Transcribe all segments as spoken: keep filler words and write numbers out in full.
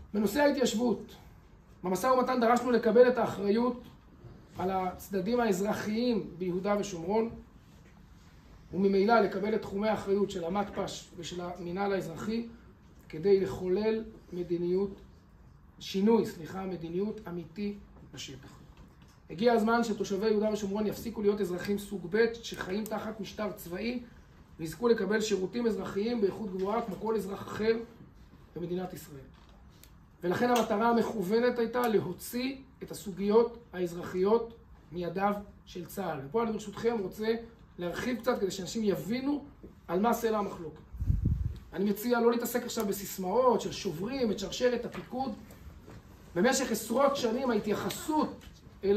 בנושא ההתיישבות, במשא ומתן דרשנו לקבל את האחריות על הצדדים האזרחיים ביהודה ושומרון, וממילא לקבל את תחומי האחריות של המתפ"ש ושל המינהל האזרחי, כדי לחולל מדיניות, שינוי, סליחה, מדיניות אמיתי בשטח. הגיע הזמן שתושבי יהודה ושומרון יפסיקו להיות אזרחים סוג ב' שחיים תחת משטר צבאי, ויזכו לקבל שירותים אזרחיים באיכות גבוהה כמו כל אזרח אחר במדינת ישראל. ולכן המטרה המכוונת הייתה להוציא את הסוגיות האזרחיות מידיו של צה"ל. ופה אני ברשותכם רוצה להרחיב קצת כדי שאנשים יבינו על מה סלע המחלוקת. אני מציע לא להתעסק עכשיו בסיסמאות של שוברים את שרשרת הפיקוד. במשך עשרות שנים ההתייחסות אל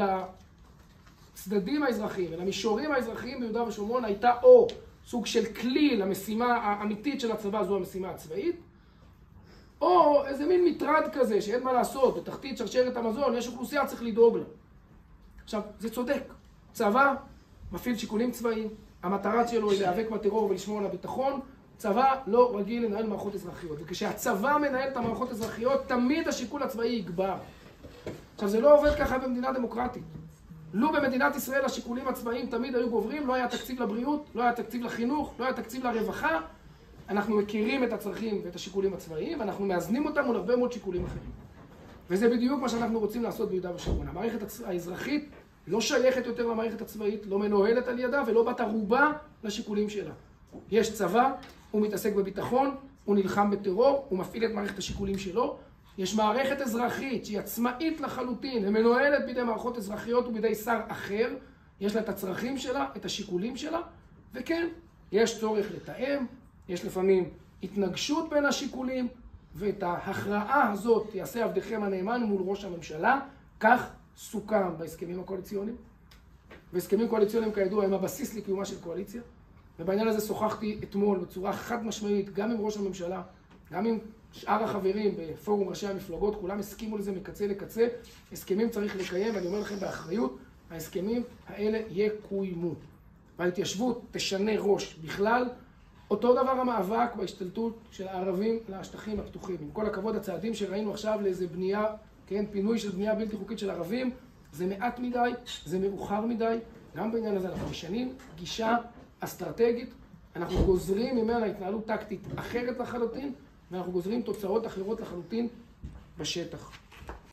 הצדדים האזרחיים, אל המישורים האזרחיים ביהודה ושומרון הייתה או סוג של כלי למשימה האמיתית של הצבא, זו המשימה הצבאית, או איזה מין מטרד כזה שאין מה לעשות, בתחתית שרשרת המזון יש אוכלוסייה, צריך לדאוג לה. עכשיו, זה צודק. צבא מפעיל שיקולים צבאיים, המטרה שלו היא להיאבק בטרור ולשמור על הביטחון. צבא לא רגיל לנהל מערכות אזרחיות, וכשהצבא מנהל את המערכות האזרחיות, תמיד השיקול הצבאי יגבר. עכשיו, זה לא עובד ככה במדינה דמוקרטית. לו במדינת ישראל השיקולים הצבאיים תמיד היו גוברים, לא היה תקציב לבריאות, לא היה תקציב לחינוך, לא היה תקציב לרווחה. אנחנו מכירים את הצרכים ואת השיקולים הצבאיים, ואנחנו מאזנים אותם מול הרבה מאוד שיקולים אחרים. וזה בדיוק מה שאנחנו רוצים לעשות ביהודה ושומרון. המערכת האזרחית לא שייכת יותר למערכת הצבאית, לא מנוהלת על ידה ולא בת ערובה לשיקולים שלה. יש צבא, הוא מתעסק בביטחון, הוא נלחם בטרור, הוא מפעיל את מערכת השיקולים שלו. יש מערכת אזרחית שהיא עצמאית לחלוטין, ומנוהלת בידי מערכות אזרחיות ובידי שר אחר. יש לה את הצרכים שלה, את השיקולים שלה, וכן, יש צורך לתאם, יש לפעמים התנגשות בין השיקולים, ואת ההכרעה הזאת יעשה עבדכם הנאמן מול ראש הממשלה. כך סוכם בהסכמים הקואליציוניים. והסכמים קואליציוניים כידוע הם הבסיס לקיומה של קואליציה. ובעניין הזה שוחחתי אתמול בצורה חד משמעית, גם עם ראש הממשלה, גם עם שאר החברים בפורום ראשי המפלגות, כולם הסכימו לזה מקצה לקצה. הסכמים צריך לקיים, ואני אומר לכם באחריות, ההסכמים האלה יקוימו. וההתיישבות תשנה ראש בכלל. אותו דבר המאבק בהשתלטות של הערבים לשטחים הפתוחים. עם כל הכבוד, הצעדים שראינו עכשיו לאיזה בנייה, כן, פינוי של בנייה בלתי חוקית של ערבים, זה מעט מדי, זה מאוחר מדי. גם בעניין הזה אנחנו משנים גישה אסטרטגית, אנחנו גוזרים ממנה התנהלות טקטית אחרת לחלוטין, ואנחנו גוזרים תוצאות אחרות לחלוטין בשטח.